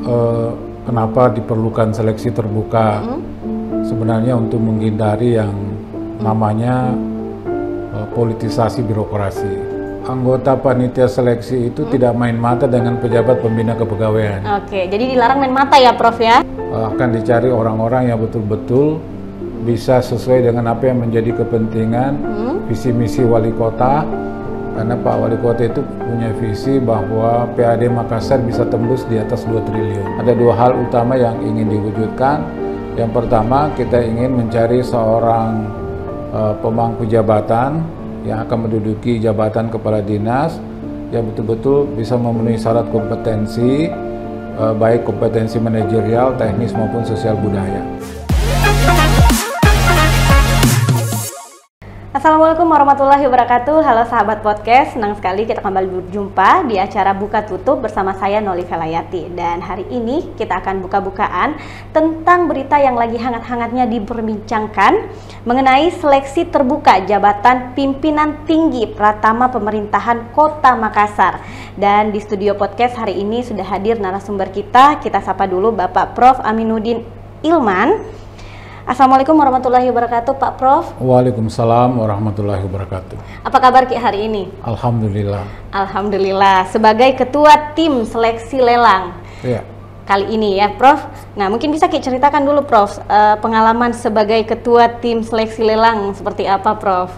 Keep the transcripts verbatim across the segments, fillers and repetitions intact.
uh, kenapa diperlukan seleksi terbuka? Mm-hmm. Sebenarnya untuk menghindari yang namanya uh, politisasi birokrasi. Anggota panitia seleksi itu hmm? tidak main mata dengan pejabat pembina kepegawaian. Oke, jadi dilarang main mata ya, Prof ya? Akan dicari orang-orang yang betul-betul bisa sesuai dengan apa yang menjadi kepentingan hmm? visi misi wali kota. Karena Pak Wali Kota itu punya visi bahwa P A D Makassar bisa tembus di atas dua triliun. Ada dua hal utama yang ingin diwujudkan. Yang pertama, kita ingin mencari seorang uh, pemangku jabatan yang akan menduduki jabatan kepala dinas yang betul-betul bisa memenuhi syarat kompetensi, eh, baik kompetensi manajerial, teknis maupun sosial budaya. Assalamualaikum warahmatullahi wabarakatuh. Halo sahabat podcast, senang sekali kita kembali berjumpa di acara Buka Tutup bersama saya Noli Velayati. Dan hari ini kita akan buka-bukaan tentang berita yang lagi hangat-hangatnya diperbincangkan mengenai seleksi terbuka jabatan pimpinan tinggi Pratama Pemerintahan Kota Makassar. Dan di studio podcast hari ini sudah hadir narasumber kita. Kita sapa dulu Bapak Prof Aminuddin Ilman. Assalamualaikum warahmatullahi wabarakatuh, Pak Prof. Waalaikumsalam warahmatullahi wabarakatuh. Apa kabar Ki hari ini? Alhamdulillah. Alhamdulillah. Sebagai ketua tim seleksi lelang ya. Kali ini ya, Prof. Nah, mungkin bisa Ki ceritakan dulu, Prof, eh, pengalaman sebagai ketua tim seleksi lelang seperti apa, Prof?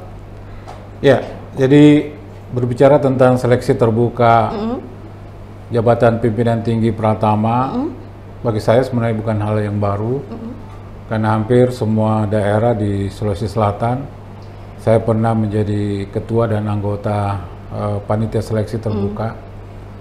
Ya, jadi berbicara tentang seleksi terbuka mm-hmm. jabatan pimpinan tinggi Pratama, mm-hmm. bagi saya sebenarnya bukan hal yang baru. Mm-hmm. Karena hampir semua daerah di Sulawesi Selatan, saya pernah menjadi ketua dan anggota uh, panitia seleksi terbuka. Hmm.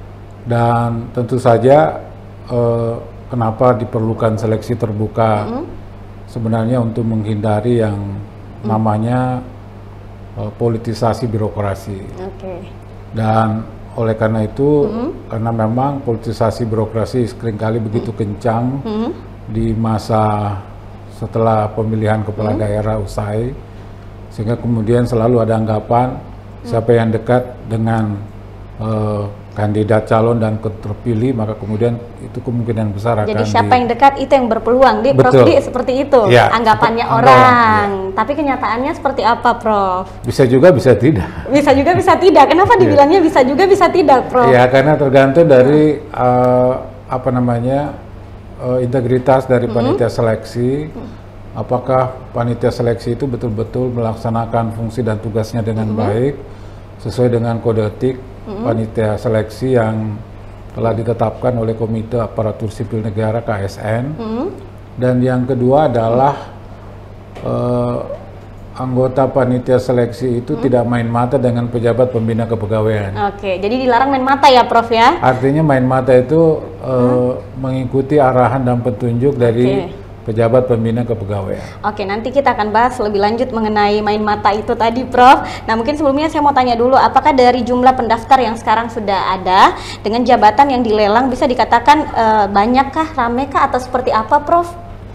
Dan tentu saja uh, kenapa diperlukan seleksi terbuka, hmm. sebenarnya untuk menghindari yang hmm. namanya uh, politisasi birokrasi. Okay. Dan oleh karena itu, hmm. karena memang politisasi birokrasi seringkali begitu hmm. kencang hmm. di masa setelah pemilihan kepala hmm. daerah usai, sehingga kemudian selalu ada anggapan hmm. siapa yang dekat dengan uh, kandidat calon dan terpilih, maka kemudian itu kemungkinan besar akan. Jadi siapa di... yang dekat itu yang berpeluang, di Prof Di seperti itu ya, anggapannya seperti orang. Ya. Tapi kenyataannya seperti apa, Prof? Bisa juga, bisa tidak. Bisa juga, bisa tidak. Kenapa dibilangnya bisa juga, bisa tidak, Prof? Ya, karena tergantung dari uh, apa namanya. Uh, integritas dari panitia mm-hmm. seleksi, mm-hmm. apakah panitia seleksi itu betul-betul melaksanakan fungsi dan tugasnya dengan mm-hmm. baik sesuai dengan kode etik mm-hmm. panitia seleksi yang telah ditetapkan oleh Komite Aparatur Sipil Negara K S N. Mm-hmm. Dan yang kedua adalah uh, anggota panitia seleksi itu hmm? tidak main mata dengan pejabat pembina kepegawaian. Oke, jadi dilarang main mata ya, Prof ya? Artinya main mata itu uh, hmm? mengikuti arahan dan petunjuk dari okay. pejabat pembina kepegawaian. Oke, nanti kita akan bahas lebih lanjut mengenai main mata itu tadi, Prof. Nah, mungkin sebelumnya saya mau tanya dulu, apakah dari jumlah pendaftar yang sekarang sudah ada dengan jabatan yang dilelang bisa dikatakan uh, banyakkah, ramekah, atau seperti apa, Prof?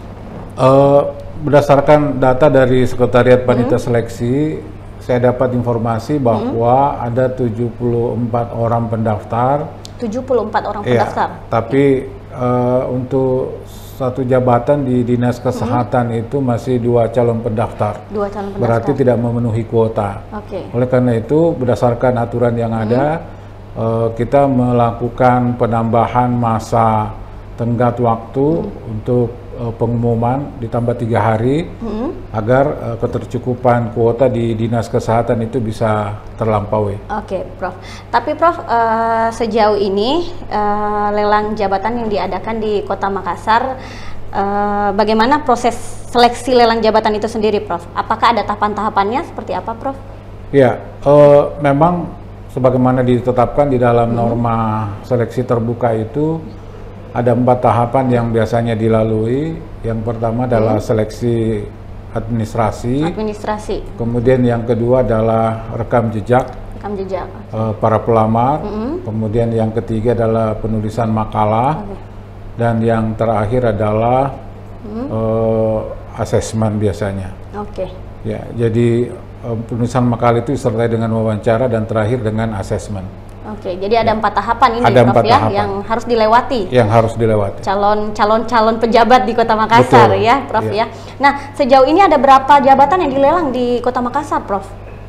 Uh, Berdasarkan data dari Sekretariat Panitia hmm. Seleksi, saya dapat informasi bahwa hmm. ada tujuh puluh empat orang pendaftar. tujuh puluh empat orang ya, pendaftar? Tapi uh, untuk satu jabatan di Dinas Kesehatan hmm. itu masih dua calon pendaftar. Dua calon pendaftar. Berarti tidak memenuhi kuota. Okay. Oleh karena itu, berdasarkan aturan yang ada, hmm. uh, kita melakukan penambahan masa tenggat waktu hmm. untuk pengumuman ditambah tiga hari hmm. agar uh, ketercukupan kuota di Dinas Kesehatan itu bisa terlampaui. Oke, Prof. Tapi Prof, uh, sejauh ini uh, lelang jabatan yang diadakan di Kota Makassar, uh, bagaimana proses seleksi lelang jabatan itu sendiri, Prof? Apakah ada tahapan-tahapannya seperti apa, Prof? Ya, uh, memang sebagaimana ditetapkan di dalam hmm. norma seleksi terbuka itu, ada empat tahapan yang biasanya dilalui. Yang pertama adalah hmm. seleksi administrasi. Administrasi. Kemudian yang kedua adalah rekam jejak. Rekam jejak. Uh, para pelamar. Hmm. Kemudian yang ketiga adalah penulisan makalah. Okay. Dan yang terakhir adalah hmm. uh, asesmen biasanya. Oke. Okay. Ya, jadi uh, penulisan makalah itu disertai dengan wawancara dan terakhir dengan asesmen. Oke, jadi ada empat tahapan ini, ada Prof empat ya, tahapan yang harus dilewati. Yang harus dilewati. Calon calon calon pejabat di Kota Makassar. Betul. Ya, Prof iya. ya. Nah, sejauh ini ada berapa jabatan yang dilelang di Kota Makassar, Prof?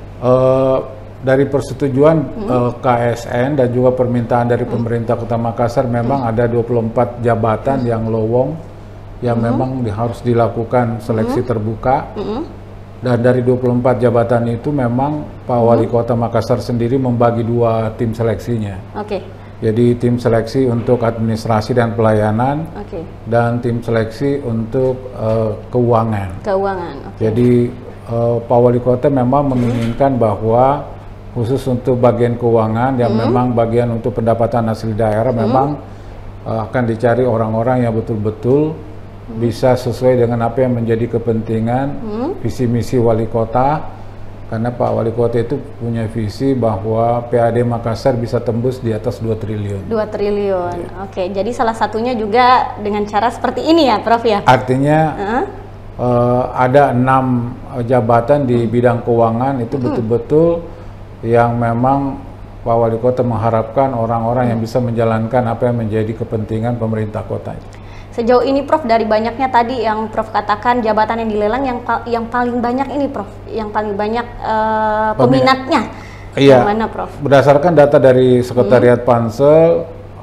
Uh, dari persetujuan hmm. uh, K S N dan juga permintaan dari hmm. pemerintah Kota Makassar, memang hmm. ada dua puluh empat jabatan hmm. yang lowong yang hmm. memang di, harus dilakukan seleksi hmm. terbuka. Hmm. Dan dari dua puluh empat jabatan itu memang Pak Wali Kota Makassar sendiri membagi dua tim seleksinya. Oke. Okay. Jadi tim seleksi untuk administrasi dan pelayanan, okay. dan tim seleksi untuk uh, keuangan. Keuangan. Okay. Jadi uh, Pak Wali Kota memang menginginkan bahwa khusus untuk bagian keuangan yang hmm. memang bagian untuk pendapatan asli daerah, hmm. memang uh, akan dicari orang-orang yang betul-betul Hmm. bisa sesuai dengan apa yang menjadi kepentingan hmm. visi misi wali kota, karena Pak Wali Kota itu punya visi bahwa P A D Makassar bisa tembus di atas dua triliun. dua triliun, ya. Oke, jadi salah satunya juga dengan cara seperti ini ya, Prof ya? Artinya uh-huh. uh, ada enam jabatan di bidang keuangan itu betul-betul hmm. yang memang Pak Wali Kota mengharapkan orang-orang hmm. yang bisa menjalankan apa yang menjadi kepentingan pemerintah kota. Sejauh ini, Prof, dari banyaknya tadi yang Prof katakan jabatan yang dilelang, yang yang paling banyak ini, Prof, yang paling banyak uh, peminatnya, iya, yang mana, Prof? Berdasarkan data dari Sekretariat hmm. Pansel,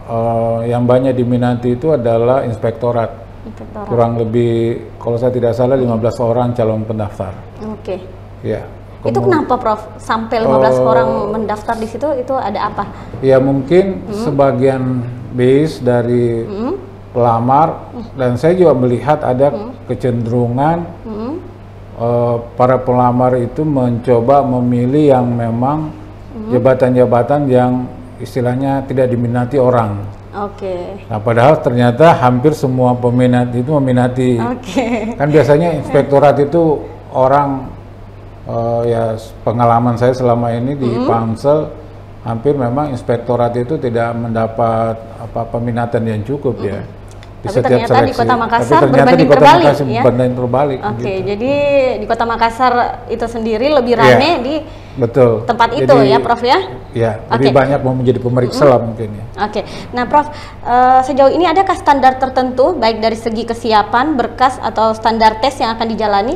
uh, yang banyak diminati itu adalah inspektorat. inspektorat. Kurang lebih, kalau saya tidak salah, lima belas hmm. orang calon pendaftar. Oke. Okay. Ya. Itu kenapa, Prof, sampai lima belas uh, orang mendaftar di situ? Itu ada apa? Ya mungkin hmm. sebagian base dari hmm. pelamar, hmm. dan saya juga melihat ada hmm. kecenderungan hmm. uh, para pelamar itu mencoba memilih yang memang jabatan-jabatan hmm. yang istilahnya tidak diminati orang. Oke. Okay. Nah, padahal ternyata hampir semua peminat itu meminati. Okay. Kan biasanya inspektorat itu orang, uh, ya pengalaman saya selama ini di hmm. Pansel, hampir memang inspektorat itu tidak mendapat apa peminatan yang cukup hmm. ya. Di Tapi ternyata seleksi. Di Kota Makassar berbanding terbalik, Makassar ya? Berbanding terbalik. Oke, okay, gitu. Jadi di Kota Makassar itu sendiri lebih rame yeah. di betul. tempat jadi, itu ya, Prof ya? Ya, lebih okay. banyak mau menjadi pemeriksa lah mm. mungkin ya. Oke, okay. Nah Prof, uh, sejauh ini adakah standar tertentu baik dari segi kesiapan, berkas atau standar tes yang akan dijalani?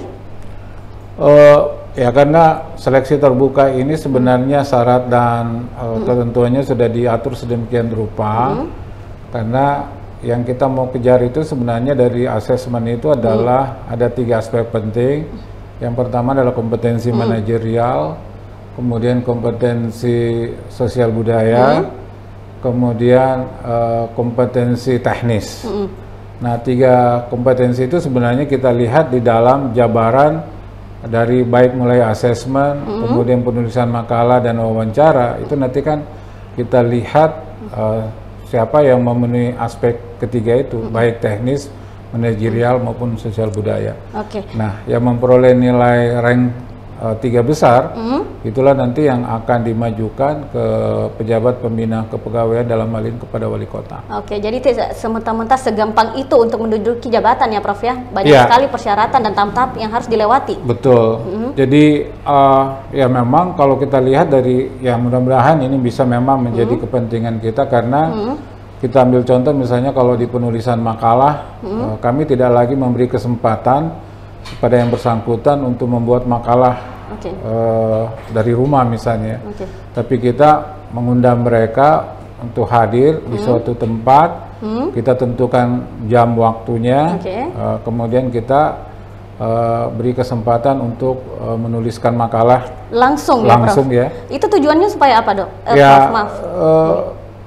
Uh, ya karena seleksi terbuka ini sebenarnya syarat dan uh, mm. ketentuannya sudah diatur sedemikian rupa, mm. karena yang kita mau kejar itu sebenarnya dari asesmen itu adalah hmm. ada tiga aspek penting. Yang pertama adalah kompetensi hmm. manajerial, kemudian kompetensi sosial budaya, hmm. kemudian uh, kompetensi teknis. Hmm. Nah, tiga kompetensi itu sebenarnya kita lihat di dalam jabaran dari baik mulai asesmen, hmm. kemudian penulisan makalah dan wawancara, itu nanti kan kita lihat uh, siapa yang memenuhi aspek ketiga itu, mm-hmm. baik teknis, manajerial maupun sosial budaya. Oke. Okay. Nah, yang memperoleh nilai rank uh, tiga besar, mm-hmm. itulah nanti yang akan dimajukan ke pejabat pembina kepegawaian dalam hal ini kepada wali kota. Oke, okay, jadi tidak semerta-merta segampang itu untuk menduduki jabatan ya, Prof ya? Banyak yeah. sekali persyaratan dan tahap-tahap yang harus dilewati. Betul. Mm-hmm. Jadi uh, ya memang kalau kita lihat dari, ya mudah-mudahan ini bisa memang menjadi mm-hmm. kepentingan kita, karena mm-hmm. kita ambil contoh misalnya kalau di penulisan makalah, mm-hmm. uh, kami tidak lagi memberi kesempatan kepada yang bersangkutan untuk membuat makalah okay. uh, dari rumah misalnya, okay. tapi kita mengundang mereka untuk hadir mm-hmm. di suatu tempat, mm-hmm. kita tentukan jam waktunya, okay. uh, kemudian kita uh, beri kesempatan untuk uh, menuliskan makalah langsung, langsung ya, Prof? Ya. Itu tujuannya supaya apa, Dok? Uh, ya, Prof, maaf. Uh,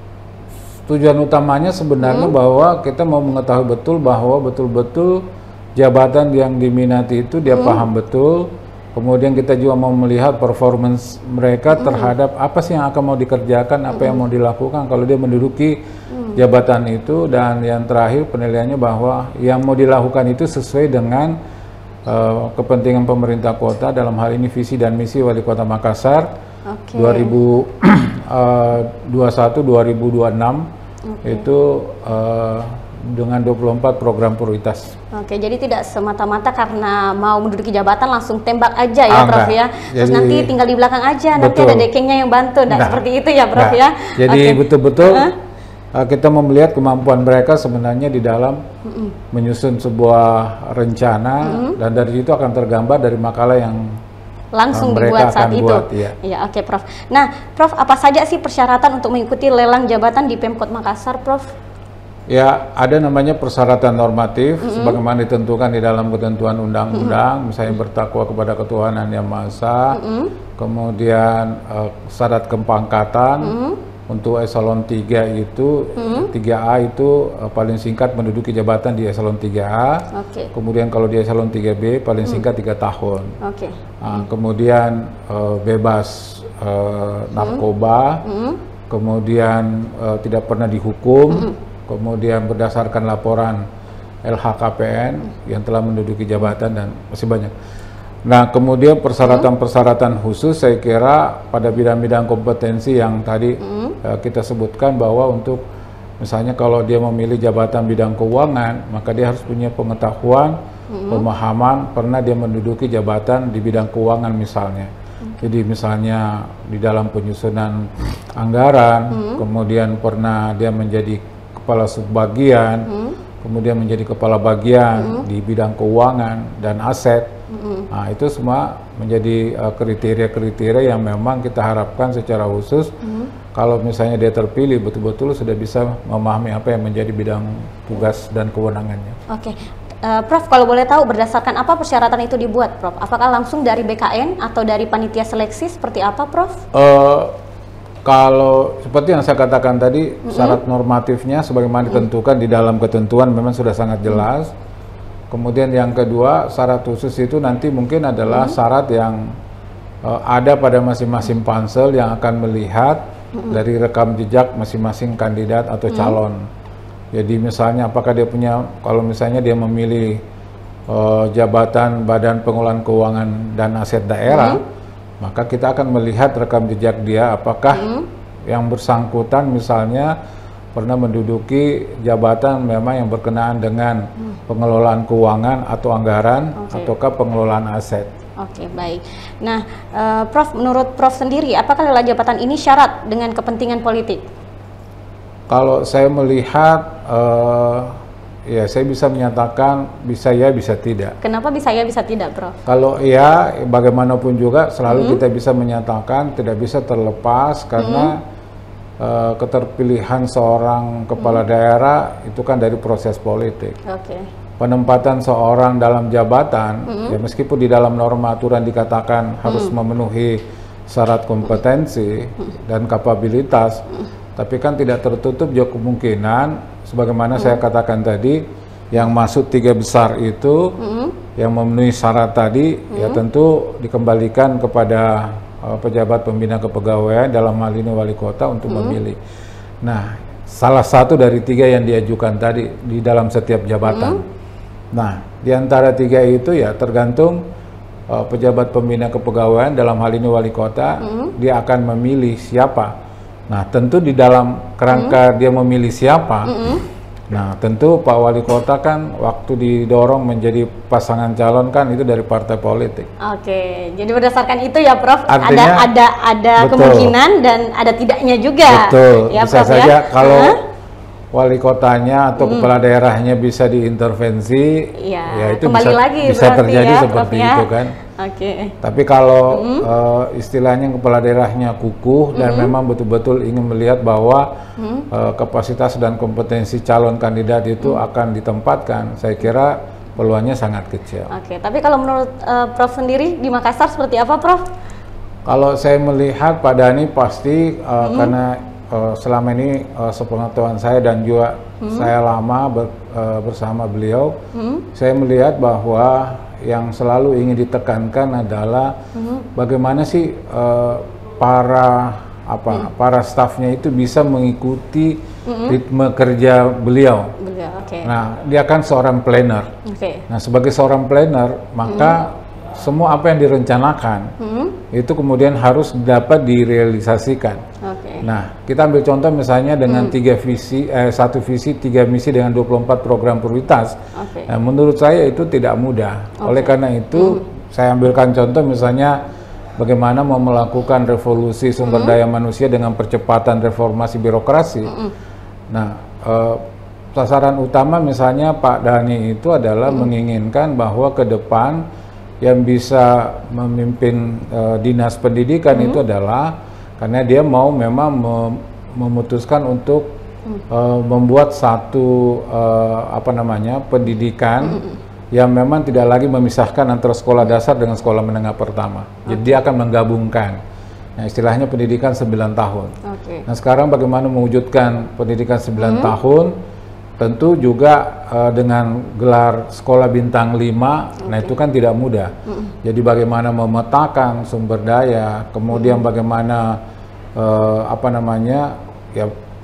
tujuan utamanya sebenarnya hmm. bahwa kita mau mengetahui betul bahwa betul-betul jabatan yang diminati itu dia hmm. paham betul, kemudian kita juga mau melihat performance mereka hmm. terhadap apa sih yang akan mau dikerjakan, apa hmm. yang mau dilakukan kalau dia menduduki hmm. jabatan itu, dan yang terakhir penilaiannya bahwa yang mau dilakukan itu sesuai dengan uh, kepentingan pemerintah kota, dalam hal ini visi dan misi Wali Kota Makassar okay. dua ribu dua puluh satu sampai dua ribu dua puluh enam. Okay. Itu uh, dengan dua puluh empat program prioritas. Oke, jadi tidak semata-mata karena mau menduduki jabatan langsung tembak aja ya, ah, Prof enggak. ya. Terus jadi, nanti tinggal di belakang aja, betul. nanti ada dekengnya yang bantu, nah, nah seperti itu ya, Prof nah, ya. Jadi betul-betul okay. uh, kita mau melihat kemampuan mereka sebenarnya di dalam mm -mm. menyusun sebuah rencana mm -mm. dan dari itu akan tergambar dari makalah yang langsung mereka dibuat saat itu. Buat, ya. Ya, oke, okay, Prof. Nah, Prof, apa saja sih persyaratan untuk mengikuti lelang jabatan di Pemkot Makassar, Prof? Ya, ada namanya persyaratan normatif, mm-hmm. sebagaimana ditentukan di dalam ketentuan undang-undang, mm-hmm. misalnya bertakwa kepada ketuhanan yang Maha Esa, mm-hmm. kemudian uh, syarat kepangkatan, mm-hmm. untuk eselon tiga itu, mm-hmm. tiga A itu uh, paling singkat menduduki jabatan di eselon tiga A, okay. kemudian kalau di eselon tiga B paling singkat tiga mm-hmm. tahun, okay. nah, kemudian uh, bebas uh, narkoba, mm-hmm. kemudian uh, tidak pernah dihukum, mm-hmm. kemudian berdasarkan laporan L H K P N yang telah menduduki jabatan dan masih banyak. Nah, kemudian persyaratan-persyaratan khusus saya kira pada bidang-bidang kompetensi yang tadi mm. uh, kita sebutkan bahwa untuk misalnya kalau dia memilih jabatan bidang keuangan, maka dia harus punya pengetahuan, mm. pemahaman, pernah dia menduduki jabatan di bidang keuangan misalnya. Mm. Jadi misalnya di dalam penyusunan anggaran, mm. kemudian pernah dia menjadi kepala subbagian, hmm. kemudian menjadi kepala bagian hmm. di bidang keuangan dan aset. Hmm. Nah, itu semua menjadi kriteria-kriteria uh, yang memang kita harapkan secara khusus hmm. kalau misalnya dia terpilih betul-betul sudah bisa memahami apa yang menjadi bidang tugas dan kewenangannya. Oke. Okay. Uh, Prof, kalau boleh tahu berdasarkan apa persyaratan itu dibuat, Prof? Apakah langsung dari B K N atau dari panitia seleksi seperti apa, Prof? Uh, Kalau seperti yang saya katakan tadi, mm-hmm. syarat normatifnya sebagaimana mm-hmm. ditentukan di dalam ketentuan memang sudah sangat jelas. Mm-hmm. Kemudian yang kedua, syarat khusus itu nanti mungkin adalah mm-hmm. syarat yang uh, ada pada masing-masing pansel yang akan melihat mm-hmm. dari rekam jejak masing-masing kandidat atau calon. Mm-hmm. Jadi misalnya apakah dia punya, kalau misalnya dia memilih uh, jabatan Badan Pengelolaan Keuangan dan Aset Daerah, mm-hmm. maka kita akan melihat rekam jejak dia apakah hmm. yang bersangkutan misalnya pernah menduduki jabatan memang yang berkenaan dengan hmm. pengelolaan keuangan atau anggaran okay. ataukah pengelolaan aset. Oke, okay, baik. Nah, uh, Prof, menurut Prof sendiri, apakah lelang jabatan ini syarat dengan kepentingan politik? Kalau saya melihat uh, ya, saya bisa menyatakan bisa ya, bisa tidak. Kenapa bisa ya, bisa tidak, Prof? Kalau ya, bagaimanapun juga selalu hmm. kita bisa menyatakan tidak bisa terlepas karena hmm. uh, keterpilihan seorang kepala hmm. daerah itu kan dari proses politik. Oke. Okay. Penempatan seorang dalam jabatan, hmm. ya meskipun di dalam norma aturan dikatakan hmm. harus memenuhi syarat kompetensi hmm. dan kapabilitas, hmm. tapi kan tidak tertutup juga kemungkinan sebagaimana hmm. saya katakan tadi, yang masuk tiga besar itu, hmm. yang memenuhi syarat tadi, hmm. ya tentu dikembalikan kepada uh, pejabat pembina kepegawaian, dalam hal ini wali kota untuk hmm. memilih. Nah, salah satu dari tiga yang diajukan tadi di dalam setiap jabatan. Hmm. Nah, di antara tiga itu ya tergantung uh, pejabat pembina kepegawaian, dalam hal ini wali kota, hmm. dia akan memilih siapa. Nah, tentu di dalam kerangka mm. dia memilih siapa, mm-hmm. nah tentu Pak Wali Kota kan waktu didorong menjadi pasangan calon kan itu dari partai politik. Oke, jadi berdasarkan itu ya, Prof. Artinya, ada ada ada betul. kemungkinan dan ada tidaknya juga. Betul. Ya, bisa Prof, saja ya? kalau huh? wali kotanya atau mm. kepala daerahnya bisa diintervensi, ya, ya itu kembali bisa, lagi bisa terjadi ya, seperti Prof, ya? itu kan. Oke. Okay. Tapi kalau mm. uh, istilahnya kepala daerahnya kukuh dan mm. memang betul-betul ingin melihat bahwa mm. uh, kapasitas dan kompetensi calon kandidat itu mm. akan ditempatkan, saya kira peluangnya sangat kecil. Oke. Okay. Tapi kalau menurut uh, Prof sendiri di Makassar seperti apa, Prof? Kalau saya melihat Pak Dhani pasti uh, mm. karena uh, selama ini uh, sepengetahuan saya dan juga mm. saya lama ber, uh, bersama beliau, mm. saya melihat bahwa yang selalu ingin ditekankan adalah hmm. bagaimana sih uh, para apa hmm. para stafnya itu bisa mengikuti hmm. ritme kerja beliau. Beliau okay. Nah, dia kan seorang planner. Okay. Nah, sebagai seorang planner, maka hmm. semua apa yang direncanakan hmm. itu kemudian harus dapat direalisasikan. Okay. Nah, kita ambil contoh misalnya dengan hmm. tiga visi, eh, satu visi, tiga misi dengan dua puluh empat program prioritas. Okay. Nah, menurut saya itu tidak mudah. Okay. Oleh karena itu, hmm. saya ambilkan contoh misalnya bagaimana mau melakukan revolusi sumber hmm. daya manusia dengan percepatan reformasi birokrasi. Hmm. Nah, eh, sasaran utama misalnya Pak Dhani itu adalah hmm. menginginkan bahwa ke depan yang bisa memimpin uh, dinas pendidikan hmm. itu adalah karena dia mau memang mem memutuskan untuk hmm. uh, membuat satu uh, apa namanya pendidikan hmm. yang memang tidak lagi memisahkan antara sekolah dasar dengan sekolah menengah pertama. Okay. Jadi dia akan menggabungkan. Nah, istilahnya pendidikan sembilan tahun. Okay. Nah, sekarang bagaimana mewujudkan pendidikan sembilan hmm. tahun? Tentu juga uh, dengan gelar sekolah bintang lima, okay. nah itu kan tidak mudah. Mm-hmm. Jadi bagaimana memetakan sumber daya, kemudian mm-hmm. bagaimana uh, apa namanya, ya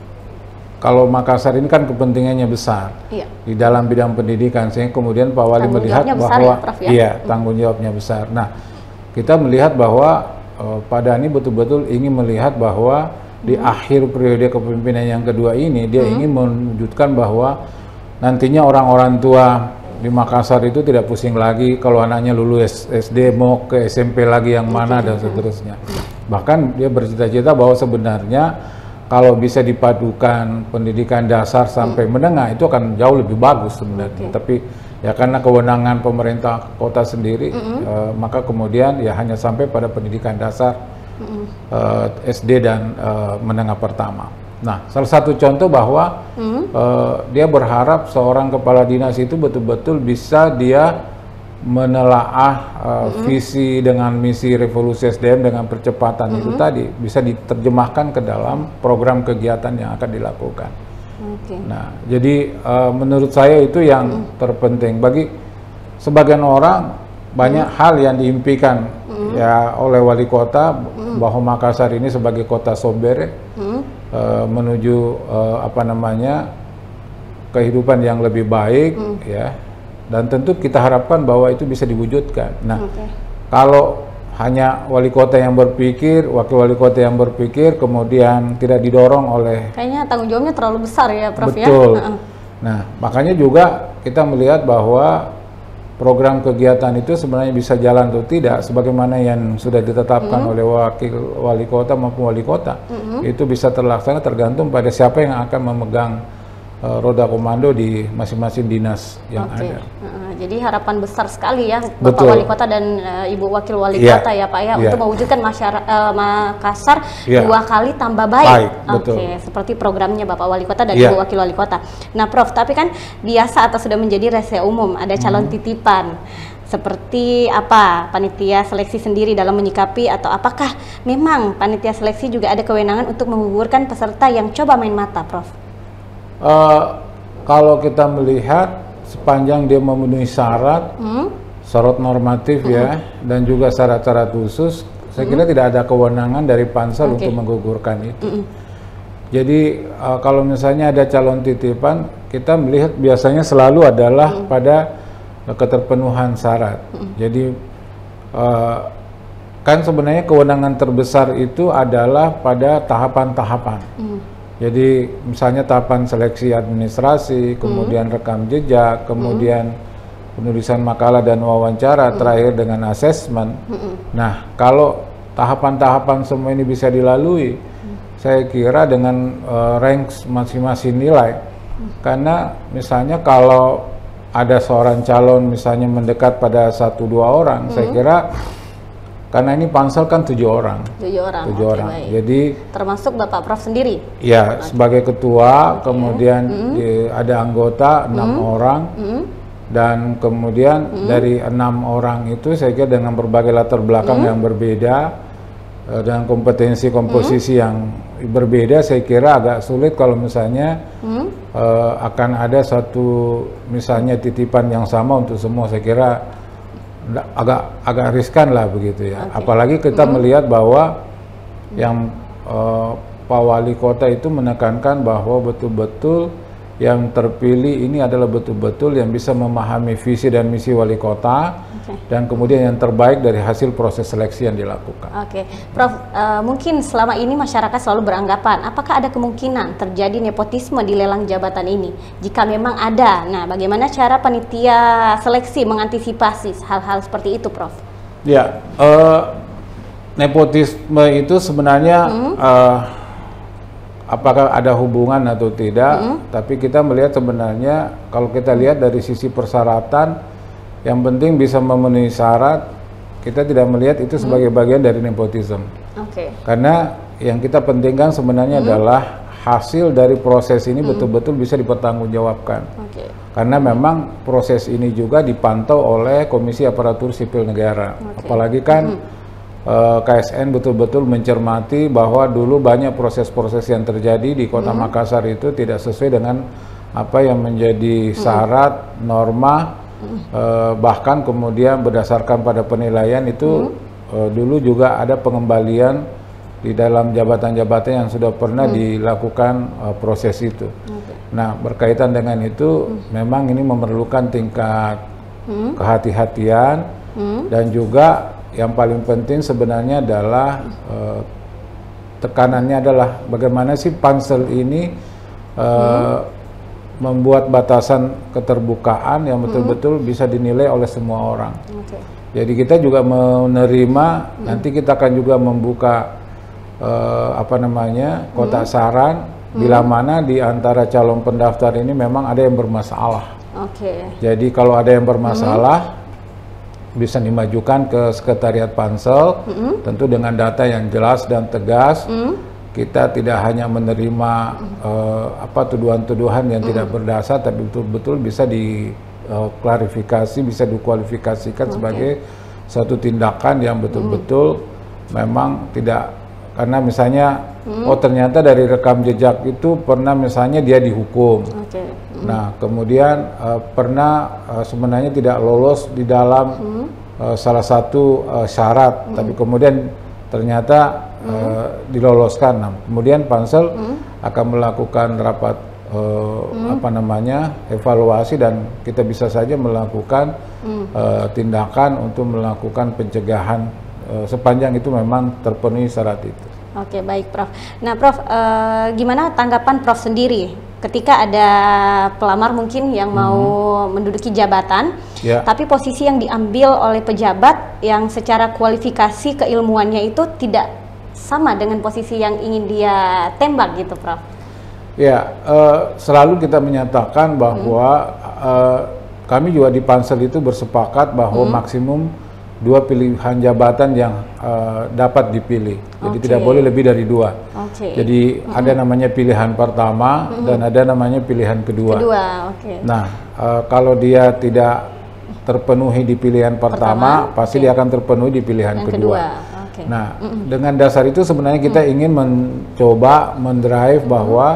kalau Makassar ini kan kepentingannya besar iya. di dalam bidang pendidikan, sehingga kemudian Pak Wali melihat bahwa ya, Prof, ya? iya tanggung jawabnya besar. Nah, kita melihat bahwa uh, Pak Dhani betul-betul ingin melihat bahwa di hmm. akhir periode kepemimpinan yang kedua ini dia hmm. ingin menunjukkan bahwa nantinya orang-orang tua di Makassar itu tidak pusing lagi kalau anaknya lulus S D mau ke S M P lagi yang mana okay. dan seterusnya. Bahkan dia bercita-cita bahwa sebenarnya kalau bisa dipadukan pendidikan dasar sampai hmm. menengah itu akan jauh lebih bagus sebenarnya. Okay. Tapi ya karena kewenangan pemerintah kota sendiri hmm. uh, maka kemudian ya hanya sampai pada pendidikan dasar Mm-hmm. uh, S D dan uh, menengah pertama. Nah, salah satu contoh bahwa mm-hmm. uh, dia berharap seorang kepala dinas itu betul-betul bisa dia menelaah uh, mm-hmm. visi dengan misi revolusi S D M dengan percepatan mm-hmm. itu tadi bisa diterjemahkan ke dalam program kegiatan yang akan dilakukan. Okay. Nah, jadi uh, menurut saya itu yang mm-hmm. terpenting bagi sebagian orang banyak mm-hmm. hal yang diimpikan mm-hmm. ya oleh wali kota mm-hmm. bahwa Makassar ini sebagai kota sober mm-hmm. uh, menuju uh, apa namanya kehidupan yang lebih baik mm-hmm. ya, dan tentu kita harapkan bahwa itu bisa diwujudkan. Nah, okay. kalau hanya wali kota yang berpikir, wakil wali kota yang berpikir, kemudian tidak didorong oleh kayaknya tanggung jawabnya terlalu besar ya, Prof. Betul. Ya? Nah, makanya juga kita melihat bahwa program kegiatan itu sebenarnya bisa jalan atau tidak, sebagaimana yang sudah ditetapkan mm-hmm. oleh wakil wali kota maupun wali kota, mm-hmm. itu bisa terlaksana tergantung pada siapa yang akan memegang uh, roda komando di masing-masing dinas yang okay. ada. Uh, jadi harapan besar sekali ya Bapak Betul. Wali Kota dan uh, Ibu Wakil Wali yeah. Kota ya Pak ya, yeah. untuk mewujudkan masyarakat uh, Makassar yeah. dua kali tambah baik. baik Oke, okay. seperti programnya Bapak Wali Kota dan yeah. Ibu Wakil Wali Kota. Nah, Prof, tapi kan biasa atau sudah menjadi rahasia umum ada calon hmm. titipan. Seperti apa panitia seleksi sendiri dalam menyikapi, atau apakah memang panitia seleksi juga ada kewenangan untuk menggugurkan peserta yang coba main mata, Prof? Uh, kalau kita melihat sepanjang dia memenuhi syarat, hmm? syarat normatif hmm. ya, dan juga syarat-syarat khusus, saya hmm. kira tidak ada kewenangan dari pansel okay. untuk menggugurkan itu. Hmm. Jadi uh, kalau misalnya ada calon titipan, kita melihat biasanya selalu adalah hmm. pada uh, keterpenuhan syarat. Hmm. Jadi uh, kan sebenarnya kewenangan terbesar itu adalah pada tahapan-tahapan. Hmm. Jadi misalnya tahapan seleksi administrasi, kemudian hmm. rekam jejak, kemudian hmm. penulisan makalah dan wawancara, hmm. terakhir dengan asesmen. Hmm. Nah, kalau tahapan-tahapan semua ini bisa dilalui, hmm. saya kira dengan uh, ranks masing-masing nilai. Hmm. Karena misalnya kalau ada seorang calon misalnya mendekat pada satu dua orang, hmm. saya kira karena ini pansel kan tujuh orang. Tujuh orang. Tujuh okay, orang. Baik. Jadi termasuk Bapak Prof sendiri. Ya, okay. sebagai ketua, okay. kemudian mm. di, ada anggota enam mm. orang, mm. dan kemudian mm. dari enam orang itu saya kira dengan berbagai latar belakang mm. yang berbeda uh, dan kompetensi komposisi mm. yang berbeda, saya kira agak sulit kalau misalnya mm. uh, akan ada satu misalnya titipan yang sama untuk semua. Saya kira agak agak riskan lah begitu ya. Okay. Apalagi kita mm. melihat bahwa yang uh, Pak Wali Kota itu menekankan bahwa betul-betul yang terpilih ini adalah betul-betul yang bisa memahami visi dan misi Wali Kota, Okay. Dan kemudian yang terbaik dari hasil proses seleksi yang dilakukan. Oke, okay. Prof, uh, mungkin selama ini masyarakat selalu beranggapan, apakah ada kemungkinan terjadi nepotisme di lelang jabatan ini? Jika memang ada, nah bagaimana cara panitia seleksi mengantisipasi hal-hal seperti itu, Prof? Ya, uh, nepotisme itu sebenarnya hmm. uh, apakah ada hubungan atau tidak, mm-hmm. tapi kita melihat sebenarnya kalau kita lihat dari sisi persyaratan, yang penting bisa memenuhi syarat, kita tidak melihat itu sebagai mm-hmm. bagian dari nepotisme. Okay. Karena yang kita pentingkan sebenarnya mm-hmm. adalah hasil dari proses ini betul-betul mm-hmm. bisa dipertanggungjawabkan. Okay. Karena memang proses ini juga dipantau oleh Komisi Aparatur Sipil Negara. Okay. Apalagi kan mm-hmm. K S N betul-betul mencermati bahwa dulu banyak proses-proses yang terjadi di Kota hmm. Makassar itu tidak sesuai dengan apa yang menjadi syarat, hmm. norma, hmm. eh, bahkan kemudian berdasarkan pada penilaian itu hmm. eh, dulu juga ada pengembalian di dalam jabatan-jabatan yang sudah pernah hmm. dilakukan eh, proses itu. Okay. Nah, berkaitan dengan itu hmm. memang ini memerlukan tingkat hmm. kehati-hatian hmm. dan juga yang paling penting sebenarnya adalah uh, tekanannya adalah bagaimana sih pansel ini uh, hmm. membuat batasan keterbukaan yang betul-betul hmm. bisa dinilai oleh semua orang. Okay. Jadi kita juga menerima hmm. nanti kita akan juga membuka uh, apa namanya kotak hmm. saran hmm. bila mana di antara calon pendaftar ini memang ada yang bermasalah. Okay. Jadi kalau ada yang bermasalah hmm. bisa dimajukan ke sekretariat pansel, mm-hmm. tentu dengan data yang jelas dan tegas. Mm-hmm. Kita tidak hanya menerima mm-hmm. uh, apa tuduhan-tuduhan yang mm-hmm. tidak berdasar, tapi betul-betul bisa diklarifikasi, uh, bisa dikualifikasikan okay. sebagai suatu tindakan yang betul-betul mm-hmm. memang tidak, karena misalnya mm-hmm. oh ternyata dari rekam jejak itu pernah misalnya dia dihukum. Okay. Nah, kemudian uh, pernah uh, sebenarnya tidak lolos di dalam hmm. uh, salah satu uh, syarat, hmm. tapi kemudian ternyata hmm. uh, diloloskan. Nah, kemudian pansel hmm. akan melakukan rapat uh, hmm. apa namanya evaluasi dan kita bisa saja melakukan hmm. uh, tindakan untuk melakukan pencegahan uh, sepanjang itu memang terpenuhi syarat itu. Oke, baik Prof. Nah Prof, uh, gimana tanggapan Prof sendiri ketika ada pelamar mungkin yang mau mm-hmm. menduduki jabatan, yeah. tapi posisi yang diambil oleh pejabat yang secara kualifikasi keilmuannya itu tidak sama dengan posisi yang ingin dia tembak gitu, Prof? Ya, uh, selalu kita menyatakan bahwa mm. uh, kami juga di pansel itu bersepakat bahwa mm. maksimum dua pilihan jabatan yang uh, dapat dipilih. Jadi okay. tidak boleh lebih dari dua. Okay. Jadi mm-hmm. ada namanya pilihan pertama mm-hmm. dan ada namanya pilihan kedua. Kedua, okay. Nah, uh, kalau dia tidak terpenuhi di pilihan pertama, pertama pasti okay. dia akan terpenuhi di pilihan yang kedua. kedua. Okay. Nah, mm-hmm. dengan dasar itu sebenarnya kita mm-hmm. ingin mencoba mendrive mm-hmm. bahwa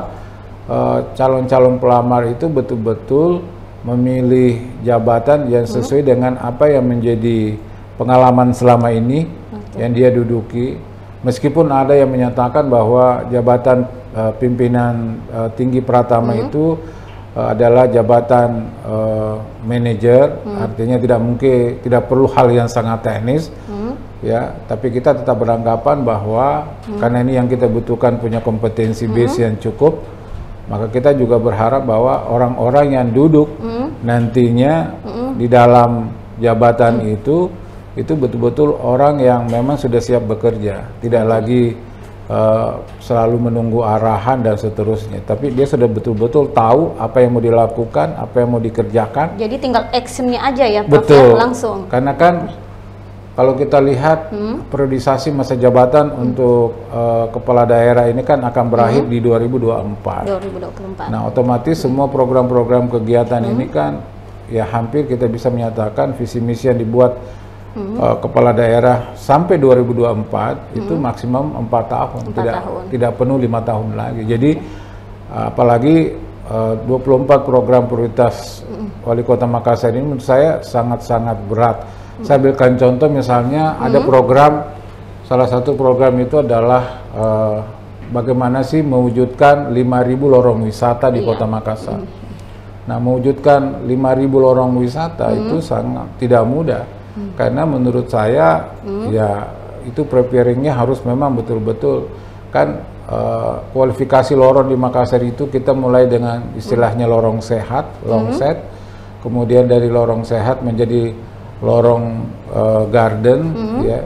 calon-calon uh, pelamar itu betul-betul memilih jabatan yang sesuai mm-hmm. dengan apa yang menjadi pengalaman selama ini okay. yang dia duduki, meskipun ada yang menyatakan bahwa jabatan uh, pimpinan uh, tinggi Pratama mm-hmm. itu uh, adalah jabatan uh, manajer, mm-hmm. artinya tidak mungkin, tidak perlu hal yang sangat teknis, mm-hmm. ya. Tapi kita tetap beranggapan bahwa mm-hmm. karena ini yang kita butuhkan punya kompetensi mm-hmm. base yang cukup, maka kita juga berharap bahwa orang-orang yang duduk mm-hmm. nantinya mm-hmm. di dalam jabatan mm-hmm. itu itu betul-betul orang yang memang sudah siap bekerja, tidak lagi uh, selalu menunggu arahan dan seterusnya, tapi dia sudah betul-betul tahu apa yang mau dilakukan, apa yang mau dikerjakan. Jadi tinggal actionnya aja ya, Prof, betul. Ya, langsung. Karena kan kalau kita lihat hmm? periodisasi masa jabatan hmm. untuk uh, kepala daerah ini kan akan berakhir hmm. di dua ribu dua puluh empat. dua ribu dua puluh empat. Nah, otomatis hmm. semua program-program kegiatan hmm. ini kan ya hampir kita bisa menyatakan visi misi yang dibuat Hmm. Uh, kepala daerah sampai dua ribu dua puluh empat hmm. itu maksimum empat tahun, empat tidak tahun. tidak penuh lima tahun lagi. Jadi uh, apalagi uh, dua puluh empat program prioritas hmm. Wali Kota Makassar ini menurut saya sangat-sangat berat. Hmm. Saya ambilkan contoh misalnya hmm. ada program, salah satu program itu adalah uh, bagaimana sih mewujudkan lima ribu lorong wisata di iya. Kota Makassar. Hmm. Nah, mewujudkan lima ribu lorong wisata hmm. itu sangat tidak mudah. hmm. karena menurut saya hmm. ya itu preparingnya harus memang betul-betul kan uh, kualifikasi lorong di Makassar itu kita mulai dengan istilahnya lorong sehat, long hmm. set, kemudian dari lorong sehat menjadi lorong uh, garden, hmm. ya,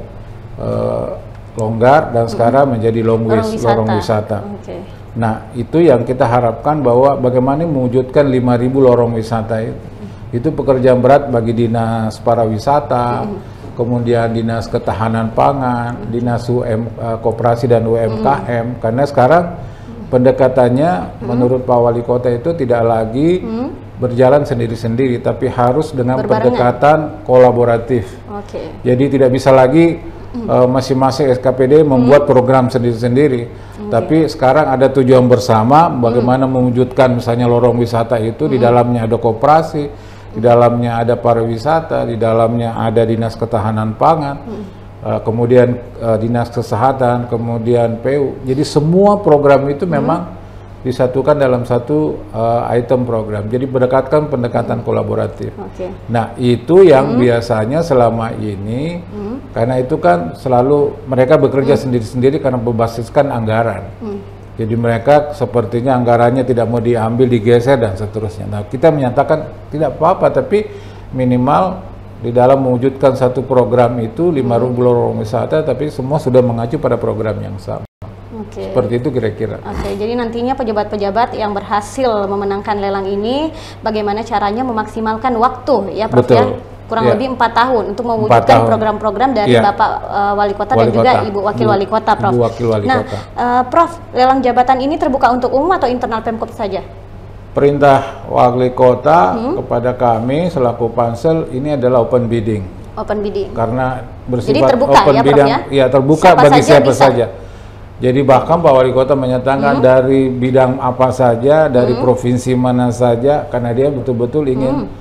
uh, longgar, dan hmm. sekarang menjadi long lorong wis, wisata. lorong wisata. Okay. Nah, itu yang kita harapkan bahwa bagaimana mewujudkan lima ribu lorong wisata itu. Hmm. Itu pekerjaan berat bagi dinas pariwisata, hmm. kemudian dinas ketahanan pangan, hmm. dinas U M, uh, koperasi dan U M K M, hmm. karena sekarang pendekatannya hmm. menurut Pak Wali Kota itu tidak lagi hmm. berjalan sendiri-sendiri, tapi harus dengan pendekatan kolaboratif. Okay. Jadi tidak bisa lagi masing-masing uh, S K P D membuat hmm. program sendiri-sendiri, okay. tapi sekarang ada tujuan bersama bagaimana hmm. mewujudkan misalnya lorong wisata itu hmm. di dalamnya ada koperasi, di dalamnya ada pariwisata, di dalamnya ada dinas ketahanan pangan, hmm. uh, kemudian uh, dinas kesehatan, kemudian P U. Jadi semua program itu memang hmm. disatukan dalam satu uh, item program. Jadi berdekatkan pendekatan hmm. kolaboratif. Okay. Nah, itu yang hmm. biasanya selama ini, hmm. karena itu kan selalu mereka bekerja sendiri-sendiri hmm. karena berbasiskan anggaran. Hmm. Jadi mereka sepertinya anggarannya tidak mau diambil, digeser dan seterusnya. Nah, kita menyatakan tidak apa-apa, tapi minimal di dalam mewujudkan satu program itu lima ribu hmm. lorong wisata, tapi semua sudah mengacu pada program yang sama. Okay. Seperti itu kira-kira. Oke, okay, jadi nantinya pejabat-pejabat yang berhasil memenangkan lelang ini, bagaimana caranya memaksimalkan waktu, ya Prof? Betul. Ya? Kurang yeah. lebih empat tahun untuk mewujudkan program-program dari yeah. Bapak uh, Wali Kota Wali dan juga Kota. Ibu Wakil Bu, Wali Kota, Prof. Ibu Wakil Wali nah, Kota. Uh, Prof, lelang jabatan ini terbuka untuk umum atau internal Pemkop saja? Perintah Wali Kota hmm? kepada kami selaku Pansel ini adalah open bidding. Open bidding. Karena bersifat jadi terbuka, open ya, bidding, ya? ya terbuka siapa bagi saja siapa bisa. saja. Jadi bahkan Pak Wali Kota menyatakan hmm. dari bidang apa saja, dari hmm. provinsi mana saja, karena dia betul-betul ingin hmm.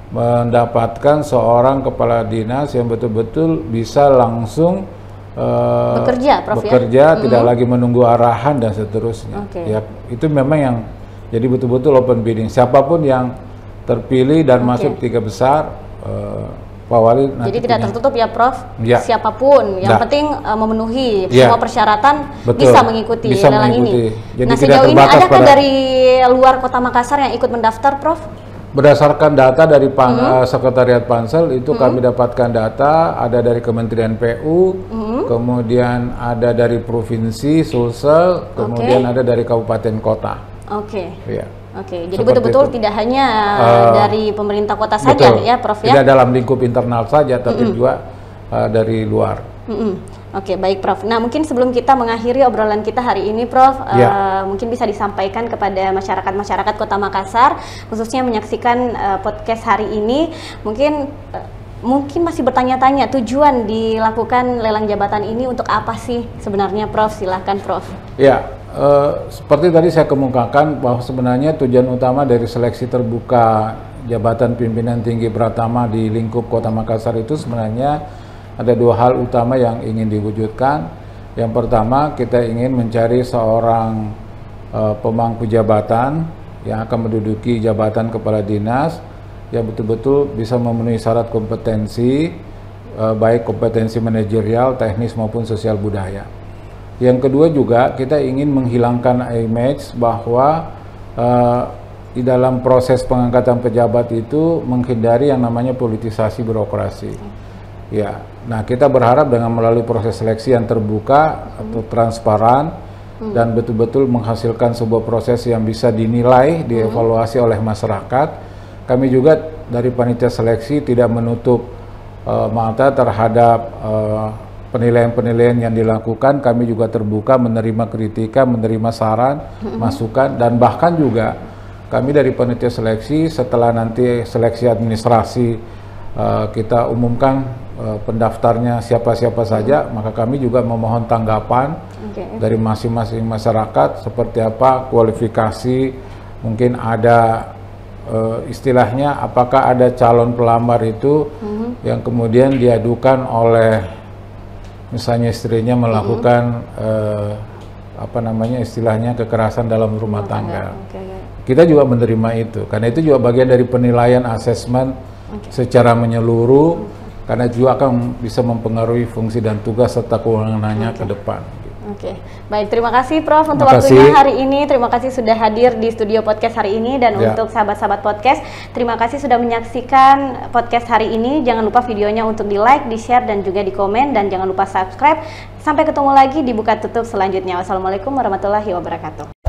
mendapatkan seorang kepala dinas yang betul-betul bisa langsung uh, bekerja, Prof, bekerja ya? tidak hmm. lagi menunggu arahan dan seterusnya. Okay. Ya, itu memang yang jadi betul-betul open bidding. Siapapun yang terpilih dan okay. masuk tiga besar, uh, Pak Wali nanti jadi tidak punya. Tertutup ya, Prof? Ya. Siapapun, yang nah. penting uh, memenuhi ya. semua persyaratan. Betul. Bisa mengikuti bisa lelang ini. Jadi nah, sejauh ini adakah pada... dari luar Kota Makassar yang ikut mendaftar, Prof? Berdasarkan data dari pan, mm-hmm. uh, Sekretariat Pansel itu mm-hmm. kami dapatkan data ada dari Kementerian P U, mm-hmm. kemudian ada dari provinsi Sulsel, kemudian okay. ada dari kabupaten kota. Oke. Okay. Ya. Oke, okay, jadi betul-betul tidak hanya uh, dari pemerintah kota saja, betul. Ya, Prof? Ya? Tidak dalam lingkup internal saja, tapi mm-hmm. juga uh, dari luar. Mm-hmm. Oke, okay, baik, Prof. Nah, mungkin sebelum kita mengakhiri obrolan kita hari ini, Prof, yeah. uh, mungkin bisa disampaikan kepada masyarakat-masyarakat Kota Makassar, khususnya menyaksikan uh, podcast hari ini, mungkin uh, mungkin masih bertanya-tanya tujuan dilakukan lelang jabatan ini untuk apa sih sebenarnya, Prof? Silahkan, Prof. Ya. Yeah. Uh, seperti tadi saya kemukakan bahwa sebenarnya tujuan utama dari seleksi terbuka jabatan pimpinan tinggi Pratama di lingkup Kota Makassar itu sebenarnya ada dua hal utama yang ingin diwujudkan. Yang pertama, kita ingin mencari seorang uh, pemangku jabatan yang akan menduduki jabatan kepala dinas yang betul-betul bisa memenuhi syarat kompetensi, uh, baik kompetensi manajerial, teknis maupun sosial budaya. Yang kedua juga kita ingin menghilangkan image bahwa uh, di dalam proses pengangkatan pejabat itu menghindari yang namanya politisasi birokrasi. Ya, nah kita berharap dengan melalui proses seleksi yang terbuka atau transparan hmm. dan betul-betul menghasilkan sebuah proses yang bisa dinilai, dievaluasi hmm. oleh masyarakat. Kami juga dari panitia seleksi tidak menutup uh, mata terhadap uh, penilaian-penilaian yang dilakukan. Kami juga terbuka menerima kritikan, menerima saran, mm-hmm. masukan, dan bahkan juga kami dari panitia seleksi setelah nanti seleksi administrasi uh, kita umumkan uh, pendaftarnya siapa-siapa saja, mm-hmm. maka kami juga memohon tanggapan okay. dari masing-masing masyarakat seperti apa kualifikasi, mungkin ada uh, istilahnya apakah ada calon pelamar itu mm-hmm. yang kemudian diadukan oleh misalnya istrinya melakukan mm-hmm. uh, apa namanya istilahnya kekerasan dalam rumah tangga. Okay, okay. Kita juga menerima itu, karena itu juga bagian dari penilaian asesmen okay. secara menyeluruh karena juga akan bisa mempengaruhi fungsi dan tugas serta kewenangannya okay. ke depan. Oke, okay. Baik, terima kasih Prof untuk terima waktunya kasih. hari ini. Terima kasih sudah hadir di studio podcast hari ini, dan ya. Untuk sahabat-sahabat podcast, terima kasih sudah menyaksikan podcast hari ini. Jangan lupa videonya untuk di like, di share, dan juga di komen, dan jangan lupa subscribe. Sampai ketemu lagi di Buka Tutup selanjutnya. Wassalamualaikum warahmatullahi wabarakatuh.